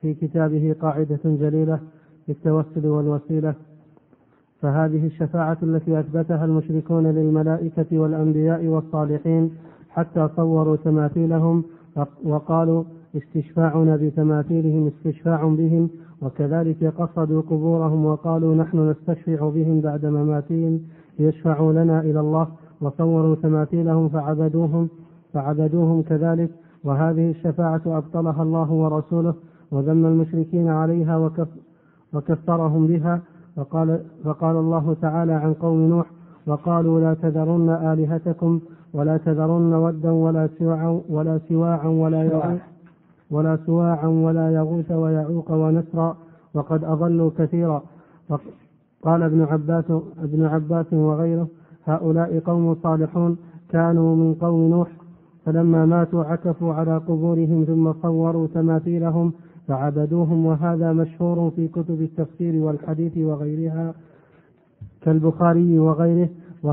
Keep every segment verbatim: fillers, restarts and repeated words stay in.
في كتابه قاعدة جليلة في التوسل والوسيلة. فهذه الشفاعة التي أثبتها المشركون للملائكة والأنبياء والصالحين حتى صوروا تماثيلهم وقالوا استشفاعنا بتماثيلهم استشفاع بهم، وكذلك قصدوا قبورهم وقالوا نحن نستشفع بهم بعد مماتهم ليشفعوا لنا إلى الله، وصوروا تماثيلهم فعبدوهم فعبدوهم كذلك. وهذه الشفاعة أبطلها الله ورسوله وذم المشركين عليها وكف وكفرهم بها. فقال, فقال الله تعالى عن قوم نوح وقالوا لا تذرن آلهتكم ولا تذرن ودا ولا سواعا ولا سواعا ولا يغوث ولا سواعا ولا يغوث ويعوق ونسرا وقد أضلوا كثيرا. قال ابن عباس, ابن عباس وغيره هؤلاء قوم صالحون كانوا من قوم نوح، فلما ماتوا عكفوا على قبورهم ثم صوروا تماثيلهم فعبدوهم، وهذا مشهور في كتب التفسير والحديث وغيرها كالبخاري وغيره.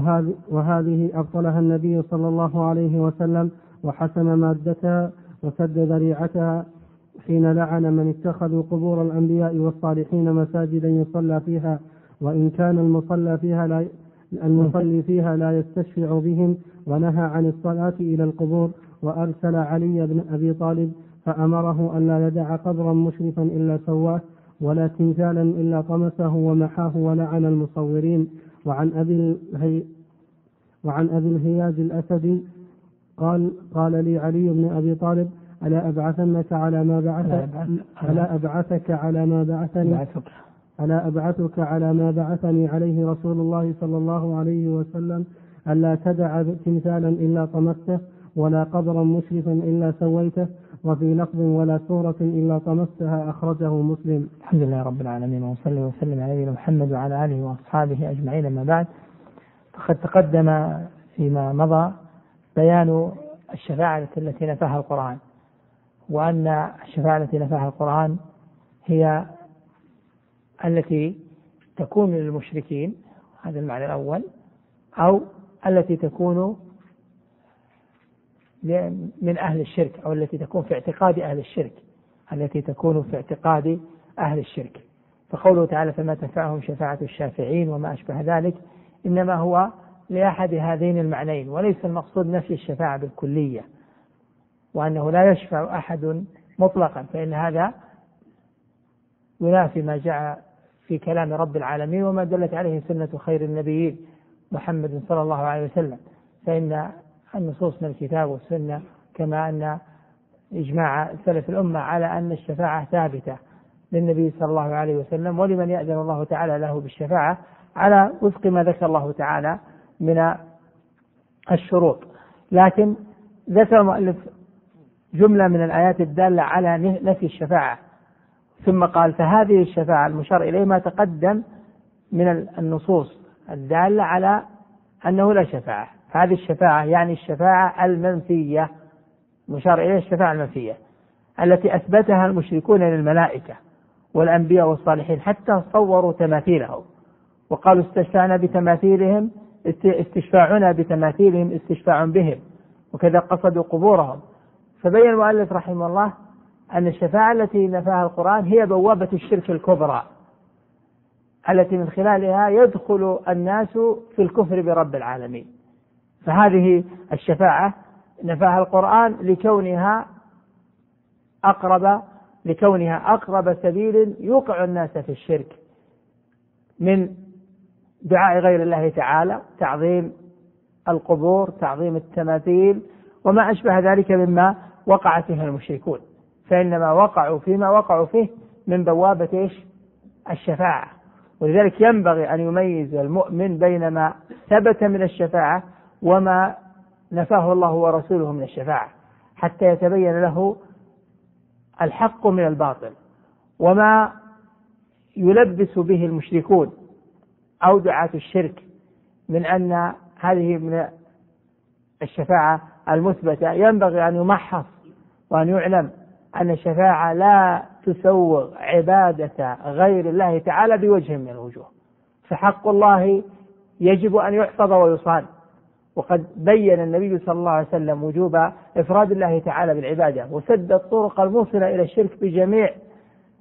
وهذه أبطلها النبي صلى الله عليه وسلم وحسن مادتها وسد ذريعتها حين لعن من اتخذوا قبور الأنبياء والصالحين مساجدا يصلى فيها، وإن كان المصلى فيها لا المصلي فيها لا يستشفع بهم، ونهى عن الصلاة إلى القبور. وأرسل علي بن أبي طالب فأمره أن لا يدع قبرا مشرفا إلا سواه ولا تمثالا إلا طمسه ومحاه ولعن المصورين. وعن أبي الهي وعن أبي الهياج الأسدي قال قال لي علي بن أبي طالب ألا أبعثنك على ما بعث ألا أبعثك على ما بعثني ألا أبعثك على ما بعثني عليه رسول الله صلى الله عليه وسلم ألا تدع تمثالا إلا طمسته ولا قبرا مشرفا إلا سويته، وفي لفظ ولا سورة إلا طمستها، أخرجه مسلم. الحمد لله رب العالمين، وصلى وسلم على نبينا محمد وعلى آله وأصحابه أجمعين. أما بعد، فقد تقدم فيما مضى بيان الشفاعة التي نفاها القرآن، وأن الشفاعة التي نفاها القرآن هي التي تكون للمشركين، هذا المعنى الأول، أو التي تكون من أهل الشرك، أو التي تكون في اعتقاد أهل الشرك التي تكون في اعتقاد أهل الشرك. فقوله تعالى فما تنفعهم شفاعة الشافعين وما أشبه ذلك، إنما هو لأحد هذين المعنيين، وليس المقصود نفي الشفاعة بالكلية، وأنه لا يشفع أحد مطلقا، فإن هذا ينافي ما جاء في كلام رب العالمين وما دلت عليه سنة خير النبيين محمد صلى الله عليه وسلم. فإن النصوص من الكتاب والسنة كما أن إجماع سلف الأمة على أن الشفاعة ثابتة للنبي صلى الله عليه وسلم، ولمن يأذن الله تعالى له بالشفاعة على وفق ما ذكر الله تعالى من الشروط. لكن ذكر المؤلف جملة من الآيات الدالة على نفي الشفاعة، ثم قال فهذه الشفاعة المشار إليه ما تقدم من النصوص الدالة على أنه لا شفاعة. هذه الشفاعة يعني الشفاعة المنفية، مشار إليه الشفاعة المنفية التي أثبتها المشركون للملائكة والأنبياء والصالحين حتى صوروا تماثيلهم وقالوا استشفعنا بتماثيلهم استشفاعنا بتماثيلهم استشفاع بهم، وكذا قصدوا قبورهم. فبين المؤلف رحمه الله أن الشفاعة التي نفاها القرآن هي بوابة الشرك الكبرى التي من خلالها يدخل الناس في الكفر برب العالمين. فهذه الشفاعة نفاها القرآن لكونها أقرب لكونها أقرب سبيل يوقع الناس في الشرك من دعاء غير الله تعالى، تعظيم القبور، تعظيم التماثيل وما أشبه ذلك مما وقع فيه المشركون، فإنما وقعوا فيما وقعوا فيه من بوابة إيش؟ الشفاعة. ولذلك ينبغي أن يميز المؤمن بين ما ثبت من الشفاعة وما نفاه الله ورسوله من الشفاعة، حتى يتبين له الحق من الباطل، وما يلبس به المشركون أو دعاة الشرك من أن هذه من الشفاعة المثبتة ينبغي أن يمحص وأن يعلم أن الشفاعة لا تسوغ عبادة غير الله تعالى بوجه من الوجوه، فحق الله يجب أن يحفظ ويصان. وقد بين النبي صلى الله عليه وسلم وجوب إفراد الله تعالى بالعبادة وسد الطرق الموصلة إلى الشرك بجميع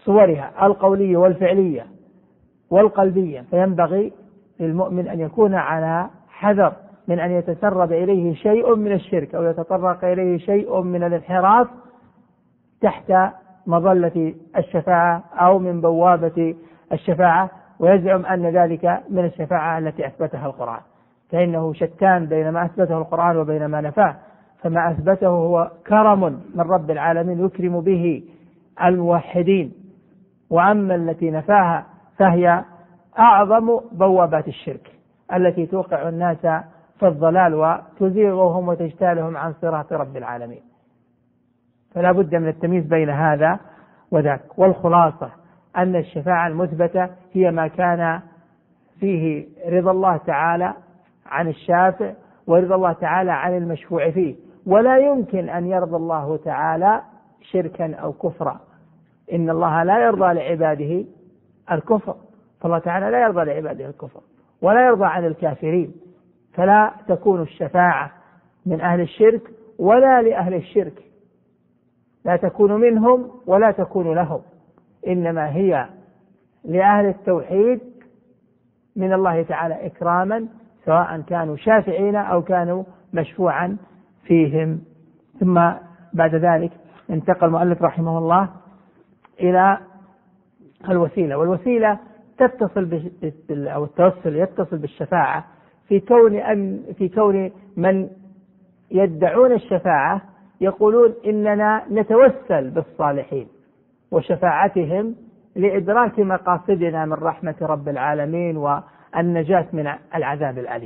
صورها القولية والفعلية والقلبية، فينبغي للمؤمن أن يكون على حذر من أن يتسرب إليه شيء من الشرك أو يتطرق إليه شيء من الانحراف تحت مظلة الشفاعة أو من بوابة الشفاعة، ويزعم أن ذلك من الشفاعة التي أثبتها القرآن، فإنه شتان بين ما أثبته القرآن وبين ما نفاه. فما أثبته هو كرم من رب العالمين يكرم به الموحدين، وأما التي نفاها فهي أعظم بوابات الشرك التي توقع الناس في الضلال وتزيغهم وتجتالهم عن صراط رب العالمين. فلا بد من التمييز بين هذا وذاك. والخلاصة أن الشفاعة المثبتة هي ما كان فيه رضا الله تعالى عن الشافع ورضا الله تعالى عن المشفوع فيه، ولا يمكن أن يرضى الله تعالى شركا أو كفرا. إن الله لا يرضى لعباده الكفر، فالله تعالى لا يرضى لعباده الكفر ولا يرضى عن الكافرين، فلا تكون الشفاعة من أهل الشرك ولا لأهل الشرك، لا تكون منهم ولا تكون لهم، إنما هي لأهل التوحيد من الله تعالى إكراما، سواء كانوا شافعين أو كانوا مشفوعا فيهم. ثم بعد ذلك انتقل المؤلف رحمه الله إلى الوسيلة، والوسيلة تتصل أو التوسل يتصل بالشفاعة في كون أن في كون من يدعون الشفاعة يقولون إننا نتوسل بالصالحين وشفاعتهم لإدراك مقاصدنا من رحمة رب العالمين والنجاة من العذاب الأليم.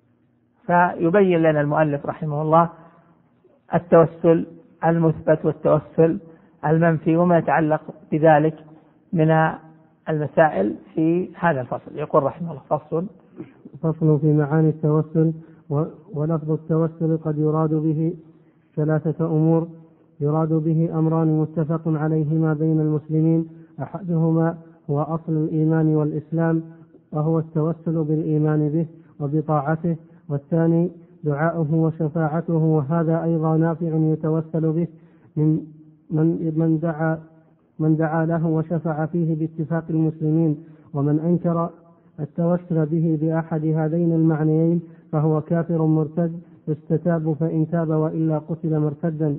فيبين لنا المؤلف رحمه الله التوسل المثبت والتوسل المنفي وما يتعلق بذلك من المسائل في هذا الفصل. يقول رحمه الله: فصل فصل في معاني التوسل. ولفظ التوسل قد يراد به ثلاثة أمور: يراد به أمران متفق عليهما بين المسلمين، أحدهما هو أصل الإيمان والإسلام وهو التوسل بالإيمان به وبطاعته، والثاني دعاؤه وشفاعته، وهذا أيضا نافع يتوسل به من من من دعا من دعا له وشفع فيه باتفاق المسلمين. ومن أنكر التوسل به بأحد هذين المعنيين فهو كافر مرتد، يستتاب فإن تاب وإلا قتل مرتدا.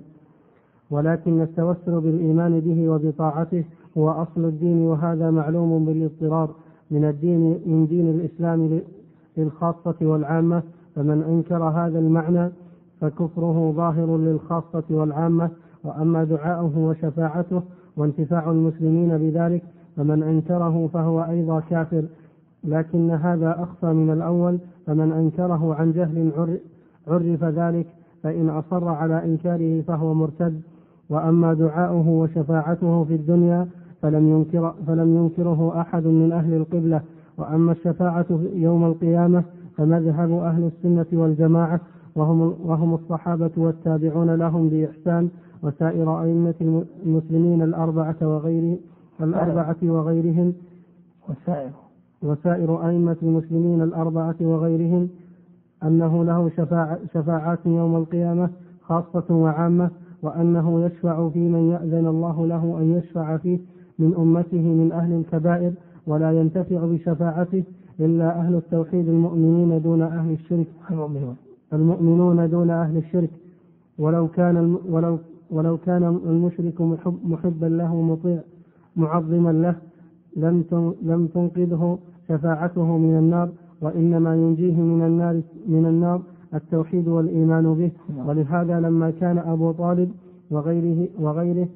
ولكن التوسل بالإيمان به وبطاعته هو أصل الدين، وهذا معلوم بالاضطرار من الدين من دين الإسلام للخاصة والعامة، فمن أنكر هذا المعنى فكفره ظاهر للخاصة والعامة. وأما دعاؤه وشفاعته وانتفاع المسلمين بذلك فمن أنكره فهو أيضا كافر، لكن هذا أخفى من الأول، فمن أنكره عن جهل عرف ذلك، فإن أصر على إنكاره فهو مرتد. وأما دعاؤه وشفاعته في الدنيا فلم ينكر فلم ينكره أحد من أهل القبلة. وأما الشفاعة يوم القيامة فمذهب أهل السنة والجماعة، وهم, وهم الصحابة والتابعون لهم بإحسان وسائر أئمة المسلمين الأربعة وغير الأربعة وغيرهم وسائر وسائر أئمة المسلمين الأربعة وغيرهم أنه له شفاعة شفاعات يوم القيامة خاصة وعامة، وأنه يشفع في من يأذن الله له أن يشفع فيه من أمته من أهل الكبائر، ولا ينتفع بشفاعته إلا أهل التوحيد المؤمنين دون أهل الشرك المؤمنون المؤمنون دون أهل الشرك. ولو كان ولو ولو كان المشرك محب محبا له مطيع معظما له لم لم تنقذه شفاعته من النار، وإنما ينجيه من النار من النار التوحيد والإيمان به. ولهذا لما كان أبو طالب وغيره وغيره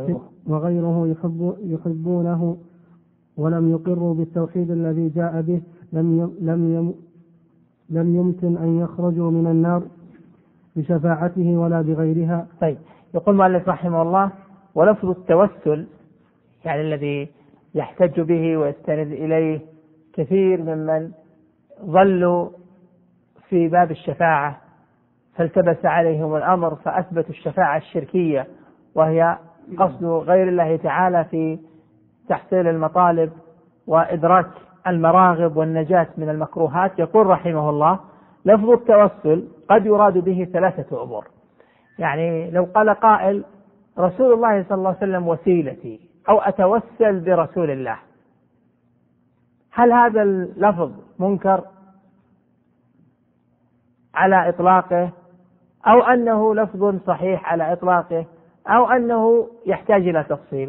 وغيره يحب يحبونه ولم يقروا بالتوحيد الذي جاء به لم لم لم يمكن أن يخرجوا من النار بشفاعته ولا بغيرها. طيب، يقول المؤلف رحمه الله: ولفظ التوسل يعني الذي يحتج به ويستند إليه كثير ممن ظلوا في باب الشفاعة فالتبس عليهم الأمر فأثبتوا الشفاعة الشركية، وهي قصد غير الله تعالى في تحصيل المطالب وإدراك المراغب والنجاة من المكروهات. يقول رحمه الله: لفظ التوسل قد يراد به ثلاثة أمور. يعني لو قال قائل: رسول الله صلى الله عليه وسلم وسيلتي أو أتوسل برسول الله، هل هذا اللفظ منكر على إطلاقه، أو أنه لفظ صحيح على إطلاقه، أو أنه يحتاج إلى تفصيل؟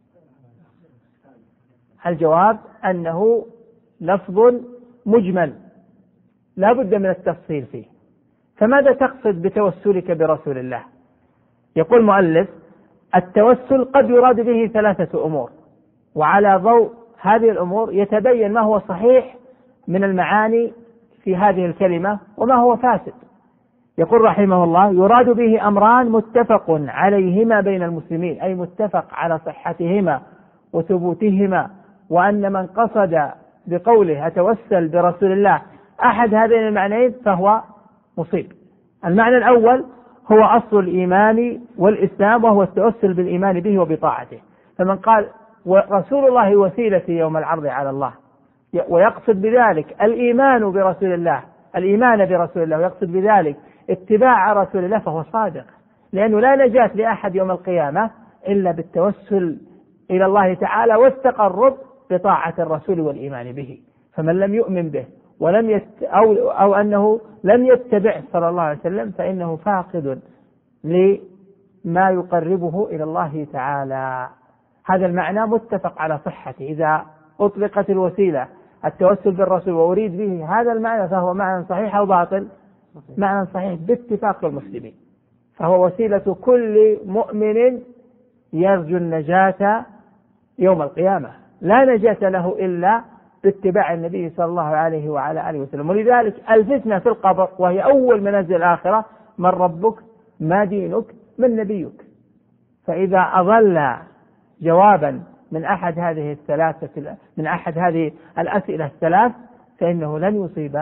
الجواب أنه لفظ مجمل لا بد من التفصيل فيه. فماذا تقصد بتوسلك برسول الله؟ يقول المؤلف: التوسل قد يراد به ثلاثة أمور، وعلى ضوء هذه الأمور يتبين ما هو صحيح من المعاني في هذه الكلمة وما هو فاسد. يقول رحمه الله: يراد به أمران متفق عليهما بين المسلمين، أي متفق على صحتهما وثبوتهما، وأن من قصد بقوله أتوسل برسول الله أحد هذين المعنيين فهو مصيب. المعنى الأول هو أصل الإيمان والإسلام، وهو التوسل بالإيمان به وبطاعته. فمن قال رسول الله وسيلتي يوم العرض على الله، ويقصد بذلك الإيمان برسول الله الإيمان برسول الله ويقصد بذلك اتباع رسول الله، فهو صادق، لأنه لا نجاة لأحد يوم القيامة إلا بالتوسل إلى الله تعالى والتقرب بطاعة الرسول والإيمان به. فمن لم يؤمن به ولم يت أو, أو أنه لم يتبع صلى الله عليه وسلم فإنه فاقد لما يقربه إلى الله تعالى. هذا المعنى متفق على صحته. إذا أطلقت الوسيلة التوسل بالرسول وأريد به هذا المعنى فهو معنى صحيح أو باطل؟ معنى صحيح باتفاق المسلمين، فهو وسيلة كل مؤمن يرجو النجاة يوم القيامة. لا نجاة له إلا باتباع النبي صلى الله عليه وعلى آله وسلم. ولذلك الفتنة في القبر، وهي أول منازل الآخرة: من ربك، ما دينك، من نبيك. فإذا أضل جوابا من أحد هذه الثلاثة من أحد هذه الأسئلة الثلاث فإنه لن يصيب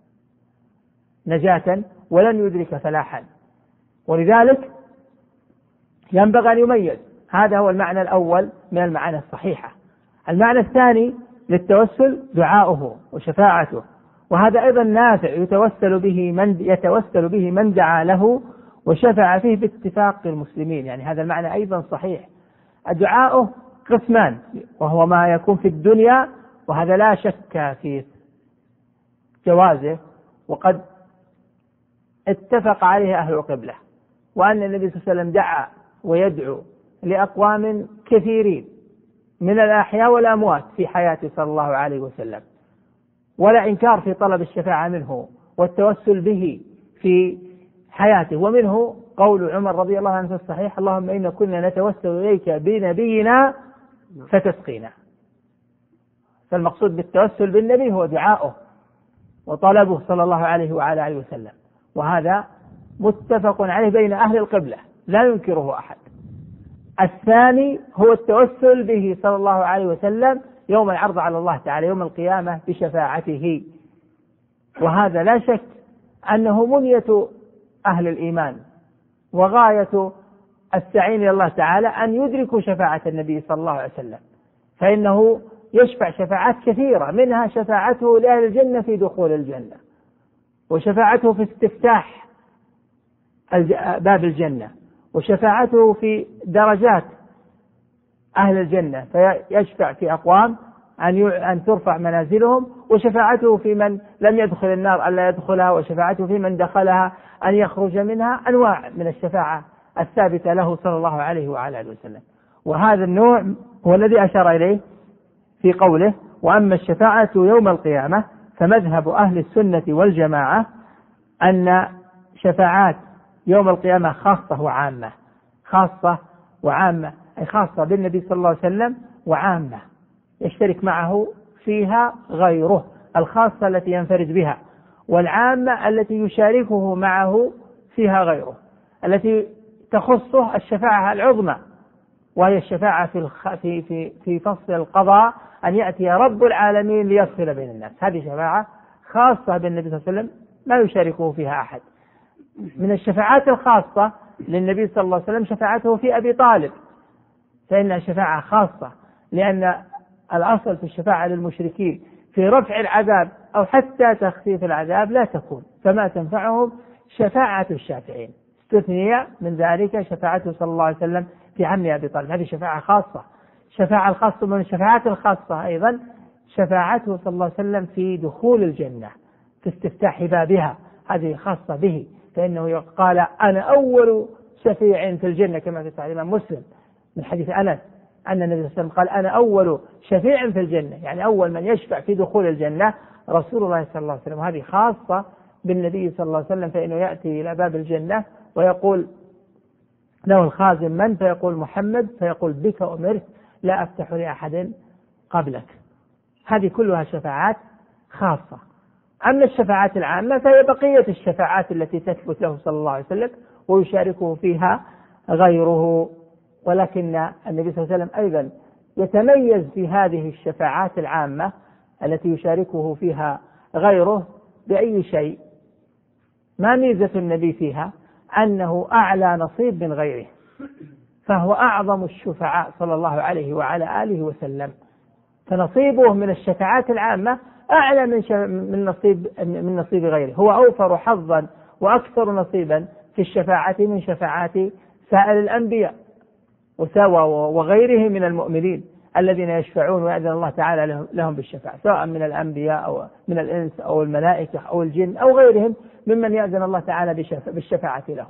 نجاة ولن يدرك فلاحا. ولذلك ينبغي أن يميز. هذا هو المعنى الأول من المعاني الصحيحة. المعنى الثاني للتوسل دعاؤه وشفاعته، وهذا أيضا نافع يتوسل به من يتوسل به من دعا له وشفع فيه باتفاق المسلمين. يعني هذا المعنى أيضا صحيح. الدعاء قسمان، وهو ما يكون في الدنيا، وهذا لا شك في جوازه، وقد اتفق عليه أهل القبلة، وأن النبي صلى الله عليه وسلم دعا ويدعو لأقوام كثيرين من الأحياء والأموات في حياته صلى الله عليه وسلم، ولا إنكار في طلب الشفاعة منه والتوسل به في حياته. ومنه قول عمر رضي الله عنه في الصحيح: اللهم إنا كنا نتوسل إليك بنبينا فتسقينا. فالمقصود بالتوسل بالنبي هو دعاؤه وطلبه صلى الله عليه وعلى آله وسلم، وهذا متفق عليه بين أهل القبلة لا ينكره أحد. الثاني هو التوسل به صلى الله عليه وسلم يوم العرض على الله تعالى يوم القيامة بشفاعته، وهذا لا شك أنه منية أهل الإيمان وغاية السعي إلى الله تعالى أن يدركوا شفاعة النبي صلى الله عليه وسلم، فإنه يشفع شفاعات كثيرة، منها شفاعته لأهل الجنة في دخول الجنة، وشفاعته في استفتاح باب الجنة، وشفاعته في درجات أهل الجنة فيشفع في أقوام أن ترفع منازلهم، وشفاعته في من لم يدخل النار ألا يدخلها، وشفاعته في من دخلها أن يخرج منها. أنواع من الشفاعة الثابتة له صلى الله عليه وعلى آله وسلم. وهذا النوع هو الذي أشار إليه في قوله: وأما الشفاعة يوم القيامة فمذهب أهل السنة والجماعة أن شفاعات يوم القيامة خاصة وعامة. خاصة وعامة أي خاصة بالنبي صلى الله عليه وسلم، وعامة يشترك معه فيها غيره، الخاصة التي ينفرد بها، والعامة التي يشاركه معه فيها غيره، التي تخصه الشفاعة العظمى، وهي الشفاعة في في في في فصل القضاء، أن يأتي رب العالمين ليفصل بين الناس. هذه شفاعة خاصة بالنبي صلى الله عليه وسلم لا يشاركه فيها أحد. من الشفاعات الخاصة للنبي صلى الله عليه وسلم شفاعته في أبي طالب، فإنها شفاعة خاصة، لأن الأصل في الشفاعة للمشركين في رفع العذاب أو حتى تخفيف العذاب لا تكون، فما تنفعهم شفاعة الشافعين. استثني من ذلك شفاعته صلى الله عليه وسلم في عم أبي طالب، هذه شفاعة خاصة. الشفاعة الخاصة من الشفاعات الخاصة أيضا شفاعته صلى الله عليه وسلم في دخول الجنة، في استفتاح بابها، هذه خاصة به، فإنه قال أنا أول شفيع في الجنة كما في صحيح الإمام مسلم من حديث أنس أن النبي صلى الله عليه وسلم قال أنا أول شفيع في الجنة، يعني أول من يشفع في دخول الجنة رسول الله صلى الله عليه وسلم. هذه خاصة بالنبي صلى الله عليه وسلم، فإنه يأتي إلى باب الجنة ويقول له الخازن من؟ فيقول محمد، فيقول بك أمرت لا أفتح لأحد قبلك. هذه كلها شفاعات خاصة. أما الشفاعات العامة فهي بقية الشفاعات التي تثبت له صلى الله عليه وسلم ويشاركه فيها غيره، ولكن النبي صلى الله عليه وسلم أيضا يتميز في هذه الشفاعات العامة التي يشاركه فيها غيره بأي شيء؟ ما ميزة النبي فيها؟ أنه أعلى نصيب من غيره، فهو أعظم الشفعاء صلى الله عليه وعلى آله وسلم، فنصيبه من الشفاعات العامة أعلى من من نصيب من نصيب غيره، هو أوفر حظا وأكثر نصيبا في الشفاعة من شفاعات سائر الأنبياء وغيرهم من المؤمنين الذين يشفعون ويأذن الله تعالى لهم بالشفاعة، سواء من الأنبياء أو من الإنس أو الملائكة أو الجن أو غيرهم ممن يأذن الله تعالى بالشفاعة له.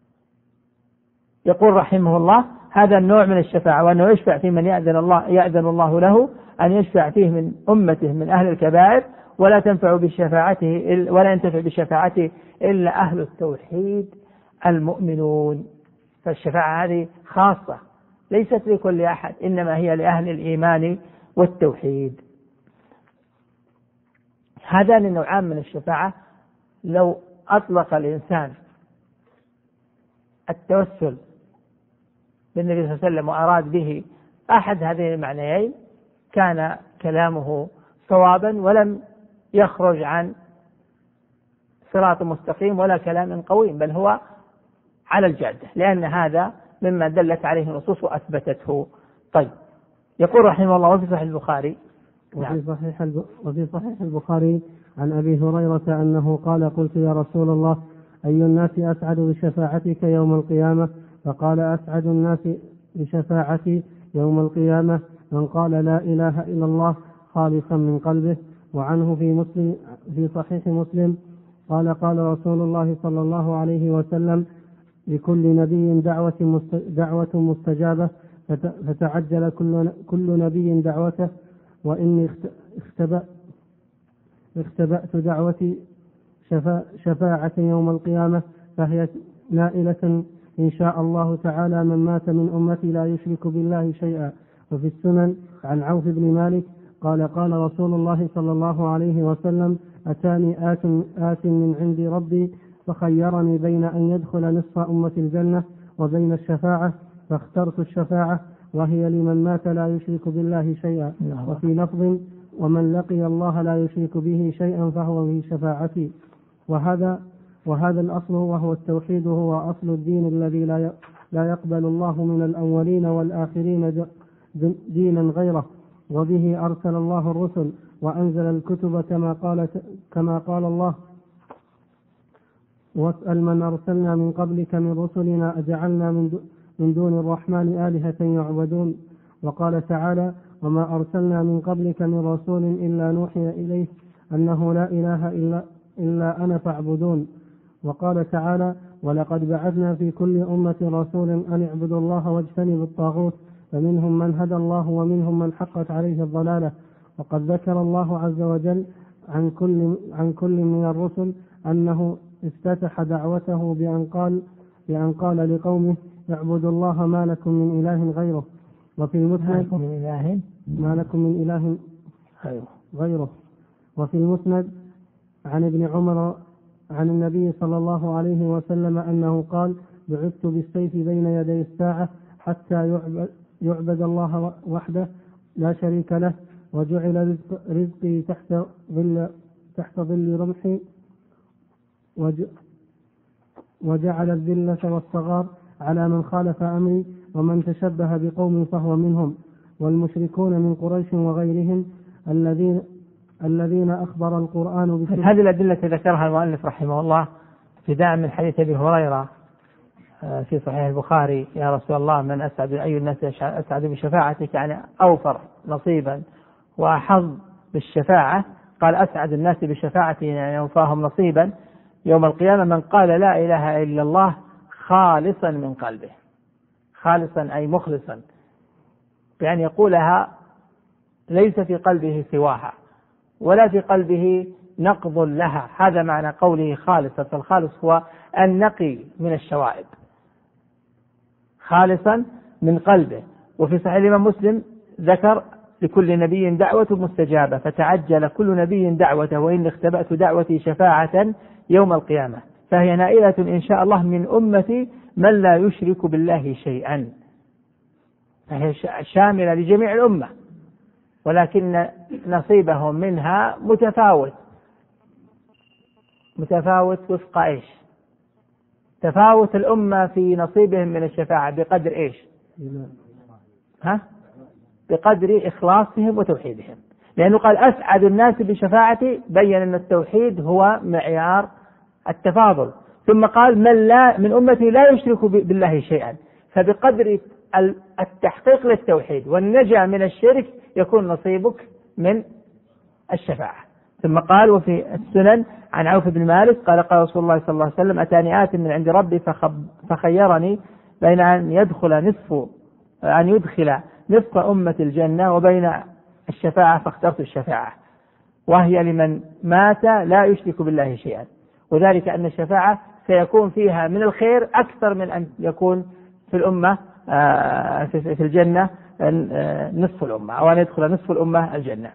يقول رحمه الله هذا النوع من الشفاعة، وأنه يشفع في من يأذن الله يأذن الله له أن يشفع فيه من أمته من أهل الكبائر، ولا تنفع بشفاعته ولا ينتفع بشفاعته إلا أهل التوحيد المؤمنون. فالشفاعة هذه خاصة ليست لكل أحد، إنما هي لأهل الإيمان والتوحيد. هذان النوعان من الشفاعة لو أطلق الإنسان التوسل بالنبي صلى الله عليه وسلم وأراد به أحد هذين المعنيين كان كلامه صوابا ولم يخرج عن صراط مستقيم ولا كلام قويم، بل هو على الجادة، لأن هذا مما دلت عليه النصوص وأثبتته. طيب، يقول رحمه الله وفي صحيح البخاري وفي صحيح وفي صحيح البخاري عن أبي هريرة أنه قال قلت يا رسول الله أي الناس أسعد بشفاعتك يوم القيامة؟ فقال أسعد الناس بشفاعتي يوم القيامة من قال لا إله إلا الله خالصا من قلبه. وعنه في مسلم في صحيح مسلم قال قال رسول الله صلى الله عليه وسلم لكل نبي دعوة دعوة مستجابة فتعجل كل كل نبي دعوته، وإني اختبأ اختبأت دعوتي شفاعة يوم القيامة فهي نائلة إن شاء الله تعالى من مات من أمتي لا يشرك بالله شيئا. وفي السنن عن عوف بن مالك قال قال رسول الله صلى الله عليه وسلم أتاني آت, آت من عند ربي فخيرني بين أن يدخل نصف أمة الجنة وبين الشفاعة فاخترت الشفاعة وهي لمن مات لا يشرك بالله شيئا. وفي لفظ ومن لقي الله لا يشرك به شيئا فهو في شفاعتي. وهذا وهذا الأصل وهو التوحيد هو أصل الدين الذي لا لا يقبل الله من الأولين والآخرين دينا غيره، وبه أرسل الله الرسل وأنزل الكتب كما قال كما قال الله واسأل من أرسلنا من قبلك من رسلنا أجعلنا من دون الرحمن آلهة يعبدون. وقال تعالى وما أرسلنا من قبلك من رسول إلا نوحي إليه أنه لا إله إلا, إلا أنا فاعبدون. وقال تعالى ولقد بعثنا في كل أمة رسولا أن اعبدوا الله واجتنبوا الطاغوت فمنهم من هدى الله ومنهم من حقت عليه الضلالة. وقد ذكر الله عز وجل عن كل عن كل من الرسل أنه افتتح دعوته بأن قال بأن قال لقومه اعبدوا الله ما لكم من إله غيره. وفي المسند من إله ما لكم من إله غيره. وفي المسند عن ابن عمر عن النبي صلى الله عليه وسلم أنه قال بعثت بالسيف بين يدي الساعة حتى يعبد, يعبد الله وحده لا شريك له وجعل رزق رزقي تحت ظل تحت ظل رمحي وجعل الذلة والصغار على من خالف أمري ومن تشبه بقوم فهو منهم. والمشركون من قريش وغيرهم الذين الذين أخبر القرآن هذه الأدلة ذكرها المؤلف رحمه الله ابتداء من حديث أبي هريرة في صحيح البخاري: يا رسول الله من أسعد أي الناس أسعد بشفاعتك، يعني أوفر نصيبا وأحظ بالشفاعة؟ قال: أسعد الناس بشفاعتي يعني أوفاهم نصيبا يوم القيامة من قال لا إله إلا الله خالصا من قلبه. خالصا أي مخلصا، بأن يقولها ليس في قلبه سواها ولا في قلبه نقض لها، هذا معنى قوله خالصا. فالخالص هو النقي من الشوائب، خالصا من قلبه. وفي صحيح الإمام مسلم ذكر: لكل نبي دعوة مستجابة فتعجل كل نبي دعوته وإن اختبأت دعوتي شفاعة يوم القيامة فهي نائلة إن شاء الله من أمتي من لا يشرك بالله شيئا. فهي شاملة لجميع الأمة، ولكن نصيبهم منها متفاوت متفاوت وفق إيش؟ تفاوت الأمة في نصيبهم من الشفاعة بقدر إيش؟ ها؟ بقدر إخلاصهم وتوحيدهم، لأنه قال: أسعد الناس بشفاعتي، بين أن التوحيد هو معيار التفاضل. ثم قال: من لا من أمتي لا يشرك بالله شيئا، فبقدر التحقيق للتوحيد والنجاة من الشرك يكون نصيبك من الشفاعة. ثم قال: وفي السنن عن عوف بن مالك قال: قال رسول الله صلى الله عليه وسلم: أتاني آت من عند ربي فخيرني بين أن يدخل نصف أن يدخل نصف أمة الجنة وبين الشفاعة، فاخترت الشفاعة، وهي لمن مات لا يشرك بالله شيئا، وذلك أن الشفاعة سيكون فيها من الخير أكثر من أن يكون في الأمة في الجنة نصف الأمة، أو أن يدخل نصف الأمة الجنة.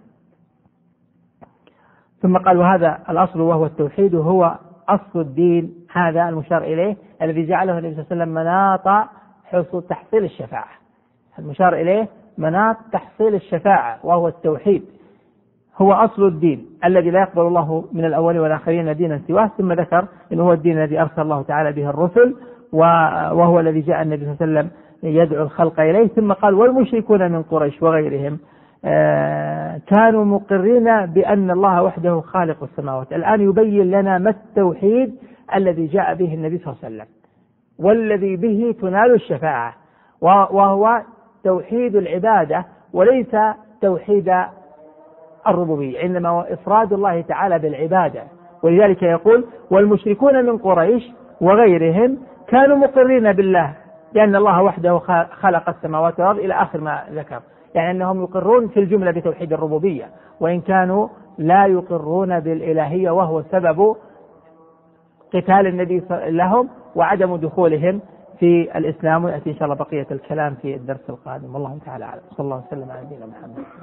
ثم قال: وهذا الأصل وهو التوحيد هو أصل الدين، هذا المشار إليه الذي جعله النبي صلى الله عليه وسلم مناط حصول تحصيل الشفاعة. المشار إليه مناط تحصيل الشفاعة وهو التوحيد، هو أصل الدين الذي لا يقبل الله من الأول والآخرين دينا سواه. ثم ذكر أنه هو الدين الذي أرسل الله تعالى به الرسل، وهو الذي جاء النبي صلى الله عليه وسلم يدعو الخلق إليه. ثم قال: والمشركون من قريش وغيرهم آه كانوا مقرين بأن الله وحده خالق السماوات. الآن يبين لنا ما التوحيد الذي جاء به النبي صلى الله عليه وسلم والذي به تنال الشفاعة، وهو توحيد العبادة وليس توحيد الربوبية، إنما هو إفراد الله تعالى بالعبادة. ولذلك يقول: والمشركون من قريش وغيرهم كانوا مقرين بالله لأن الله وحده خلق السماوات والأرض إلى آخر ما ذكر، يعني أنهم يقرون في الجملة بتوحيد الربوبية، وإن كانوا لا يقرون بالإلهية، وهو سبب قتال النبي لهم وعدم دخولهم في الإسلام. ويأتي إن شاء الله بقية الكلام في الدرس القادم، والله تعالى أعلم. صلى الله عليه وسلم على نبينا محمد.